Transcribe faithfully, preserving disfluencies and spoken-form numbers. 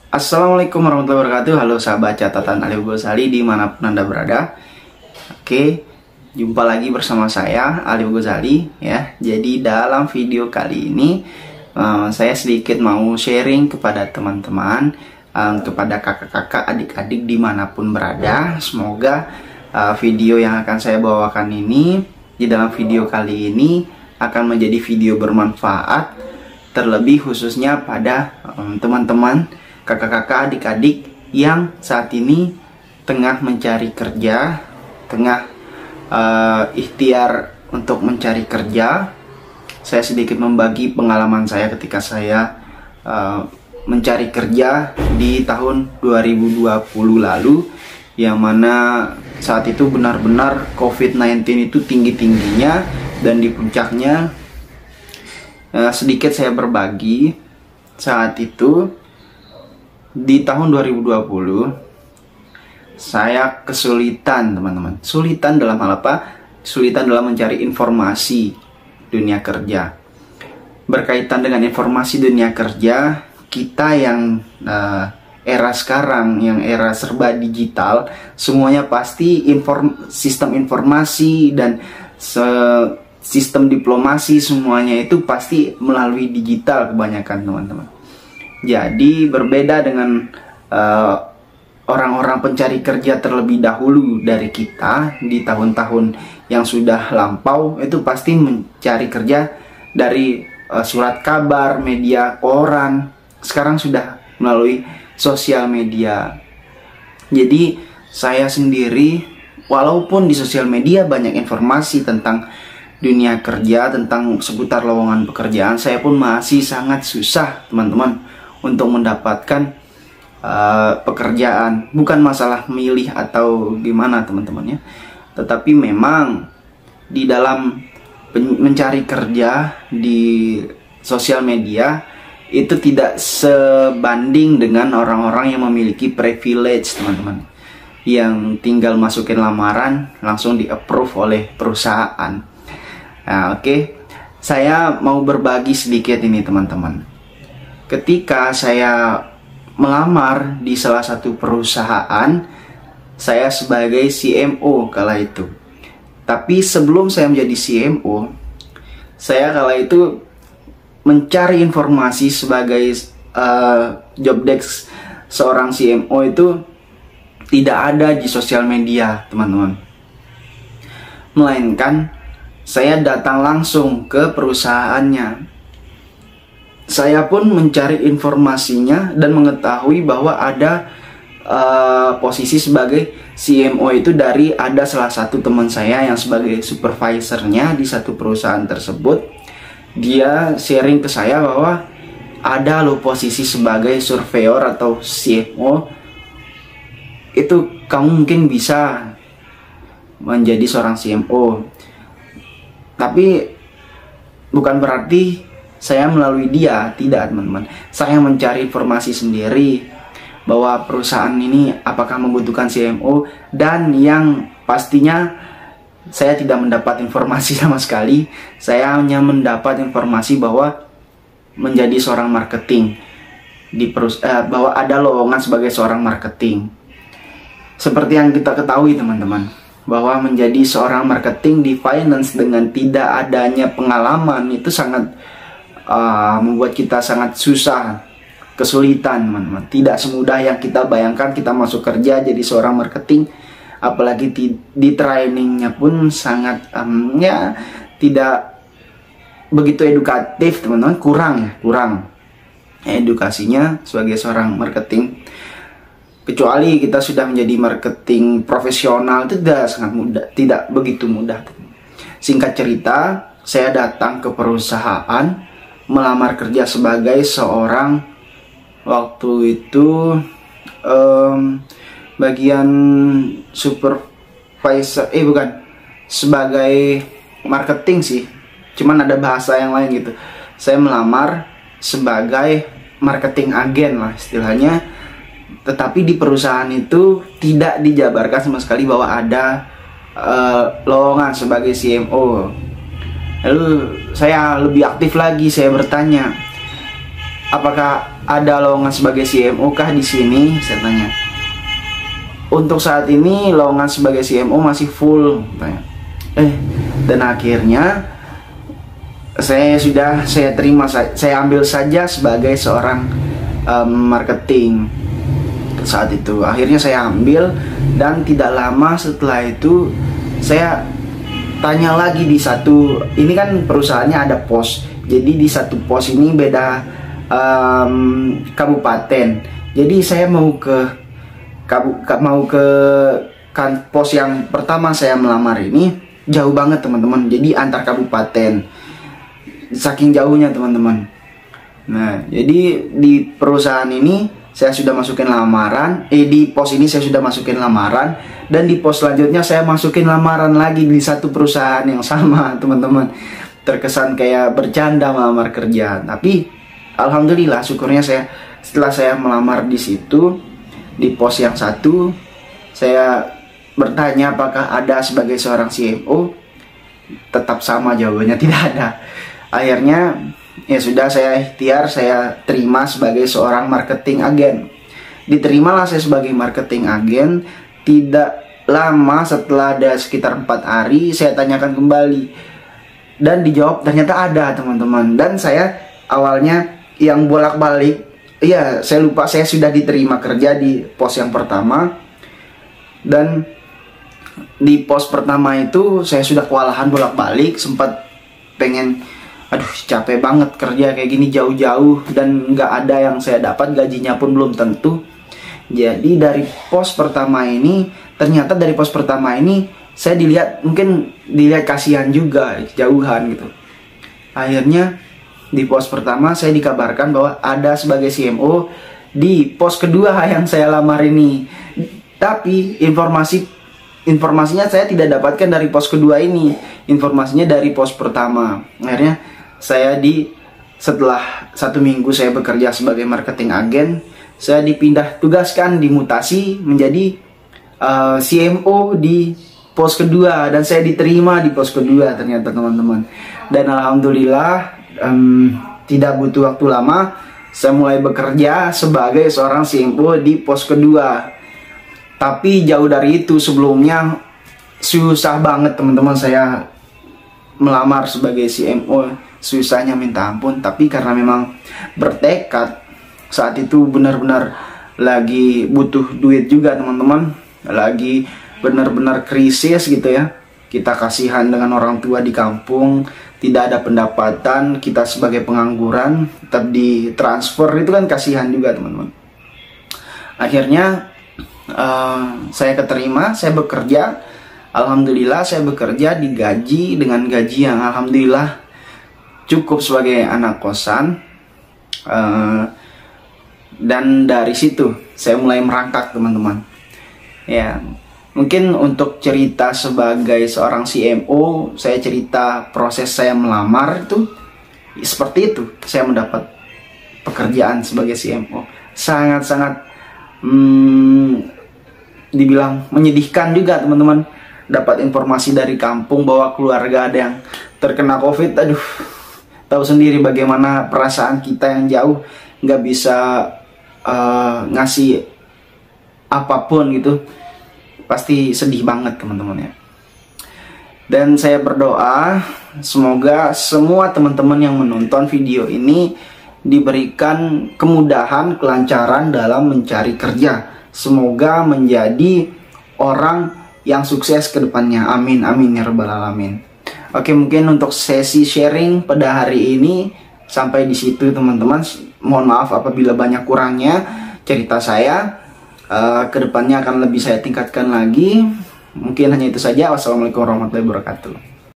Assalamualaikum warahmatullahi wabarakatuh. Halo sahabat catatan Alif Ghazali dimanapun Anda berada. Oke, jumpa lagi bersama saya Alif Ghazali ya. Jadi dalam video kali ini uh, saya sedikit mau sharing kepada teman-teman, um, kepada kakak-kakak, adik-adik dimanapun berada. Semoga uh, video yang akan saya bawakan ini di dalam video kali ini akan menjadi video bermanfaat, terlebih khususnya pada um, teman-teman, kakak-kakak, adik-adik yang saat ini tengah mencari kerja, tengah uh, ikhtiar untuk mencari kerja. Saya sedikit membagi pengalaman saya ketika saya uh, mencari kerja di tahun dua ribu dua puluh lalu, yang mana saat itu benar-benar covid sembilan belas itu tinggi-tingginya, dan di puncaknya uh, sedikit saya berbagi. Saat itu di tahun dua ribu dua puluh saya kesulitan, teman-teman. Kesulitan dalam hal apa? Kesulitan dalam mencari informasi dunia kerja. Berkaitan dengan informasi dunia kerja, kita yang uh, era sekarang, yang era serba digital, semuanya pasti inform sistem informasi dan se sistem diplomasi semuanya itu pasti melalui digital kebanyakan, teman-teman. Jadi berbeda dengan orang-orang uh, pencari kerja terlebih dahulu dari kita di tahun-tahun yang sudah lampau, itu pasti mencari kerja dari uh, surat kabar, media koran. Sekarang sudah melalui sosial media. Jadi saya sendiri, walaupun di sosial media banyak informasi tentang dunia kerja, tentang seputar lowongan pekerjaan, saya pun masih sangat susah, teman-teman, untuk mendapatkan uh, pekerjaan. Bukan masalah milih atau gimana, teman-teman ya, tetapi memang di dalam mencari kerja di sosial media itu tidak sebanding dengan orang-orang yang memiliki privilege, teman-teman, yang tinggal masukin lamaran langsung di approve oleh perusahaan. Nah, oke, okay. Saya mau berbagi sedikit ini, teman-teman. Ketika saya melamar di salah satu perusahaan, saya sebagai C M O kala itu. Tapi sebelum saya menjadi C M O, saya kala itu mencari informasi sebagai uh, job desk seorang C M O itu tidak ada di sosial media, teman-teman. Melainkan saya datang langsung ke perusahaannya. Saya pun mencari informasinya dan mengetahui bahwa ada uh, posisi sebagai C M O itu dari ada salah satu teman saya yang sebagai supervisornya di satu perusahaan tersebut. Dia sharing ke saya bahwa ada loh posisi sebagai surveyor atau C M O. Itu kamu mungkin bisa menjadi seorang C M O. Tapi bukan berarti saya melalui dia, tidak, teman-teman. Saya mencari informasi sendiri bahwa perusahaan ini apakah membutuhkan C M O, dan yang pastinya saya tidak mendapat informasi sama sekali. Saya hanya mendapat informasi bahwa menjadi seorang marketing di perusahaan, eh, bahwa ada lowongan sebagai seorang marketing. Seperti yang kita ketahui, teman-teman, bahwa menjadi seorang marketing di finance dengan tidak adanya pengalaman itu sangat uh, membuat kita sangat susah, kesulitan, teman-teman. Tidak semudah yang kita bayangkan kita masuk kerja jadi seorang marketing, apalagi di, di trainingnya pun sangat um, ya tidak begitu edukatif, teman-teman. Kurang ya, kurang edukasinya sebagai seorang marketing. Kecuali kita sudah menjadi marketing profesional, itu tidak sangat mudah, tidak begitu mudah. Singkat cerita, saya datang ke perusahaan melamar kerja sebagai seorang, waktu itu um, bagian supervisor, eh bukan, sebagai marketing sih, cuman ada bahasa yang lain gitu. Saya melamar sebagai marketing agen lah istilahnya. Tetapi di perusahaan itu tidak dijabarkan sama sekali bahwa ada uh, lowongan sebagai C M O. Lalu saya lebih aktif lagi, saya bertanya, apakah ada lowongan sebagai C M O kah di sini? Saya tanya. Untuk saat ini lowongan sebagai C M O masih full. Eh, dan akhirnya saya sudah saya terima, saya ambil saja sebagai seorang um, marketing saat itu. Akhirnya saya ambil, dan tidak lama setelah itu saya tanya lagi di satu, ini kan perusahaannya ada pos, jadi di satu pos ini beda um, kabupaten. Jadi saya mau ke Kabu, mau ke kan pos yang pertama saya melamar ini jauh banget teman-teman, jadi antar kabupaten, saking jauhnya teman-teman. Nah, jadi di perusahaan ini saya sudah masukin lamaran, eh di pos ini saya sudah masukin lamaran, dan di pos selanjutnya saya masukin lamaran lagi di satu perusahaan yang sama teman-teman. Terkesan kayak bercanda melamar kerja, tapi alhamdulillah syukurnya saya setelah saya melamar di situ, di pos yang satu, saya bertanya apakah ada sebagai seorang C M O, tetap sama jawabannya, tidak ada. Akhirnya ya sudah, saya ikhtiar, saya terima sebagai seorang marketing agen. Diterimalah saya sebagai marketing agen. Tidak lama setelah ada sekitar empat hari, saya tanyakan kembali dan dijawab ternyata ada teman-teman. Dan saya awalnya yang bolak-balik, iya, saya lupa saya sudah diterima kerja di pos yang pertama, dan di pos pertama itu saya sudah kewalahan bolak-balik, sempat pengen, aduh capek banget kerja kayak gini jauh-jauh dan nggak ada yang saya dapat, gajinya pun belum tentu. Jadi dari pos pertama ini, ternyata dari pos pertama ini saya dilihat, mungkin dilihat kasihan juga, jauhan gitu. Akhirnya di pos pertama saya dikabarkan bahwa ada sebagai C M O di pos kedua yang saya lamar ini. Tapi informasi informasinya saya tidak dapatkan dari pos kedua ini, informasinya dari pos pertama. Akhirnya saya di setelah satu minggu saya bekerja sebagai marketing agen, saya dipindah tugaskan, dimutasi menjadi uh, C M O di pos kedua, dan saya diterima di pos kedua ternyata teman-teman. Dan alhamdulillah Um, tidak butuh waktu lama, saya mulai bekerja sebagai seorang C M O di pos kedua. Tapi jauh dari itu, sebelumnya susah banget teman-teman saya melamar sebagai C M O, susahnya minta ampun. Tapi karena memang bertekad, saat itu benar-benar lagi butuh duit juga teman-teman, lagi benar-benar krisis gitu ya. Kita kasihan dengan orang tua di kampung, tidak ada pendapatan, kita sebagai pengangguran tetap ditransfer, itu kan kasihan juga teman-teman. Akhirnya uh, saya keterima, saya bekerja, alhamdulillah saya bekerja digaji dengan gaji yang alhamdulillah cukup sebagai anak kosan. uh, dan dari situ saya mulai merangkak teman-teman. Ya, mungkin untuk cerita sebagai seorang C M O, saya cerita proses saya melamar itu seperti itu. Saya mendapat pekerjaan sebagai C M O. Sangat-sangat hmm, dibilang menyedihkan juga teman-teman. Dapat informasi dari kampung bahwa keluarga ada yang terkena COVID. Aduh, tahu sendiri bagaimana perasaan kita yang jauh, nggak bisa uh, ngasih apapun gitu. Pasti sedih banget teman-teman ya. Dan saya berdoa semoga semua teman-teman yang menonton video ini diberikan kemudahan, kelancaran dalam mencari kerja. Semoga menjadi orang yang sukses ke depannya. Amin, amin ya rabbal alamin. Oke, mungkin untuk sesi sharing pada hari ini sampai di situ teman-teman. Mohon maaf apabila banyak kurangnya cerita saya. Uh, kedepannya akan lebih saya tingkatkan lagi. Mungkin hanya itu saja. Wassalamualaikum warahmatullahi wabarakatuh.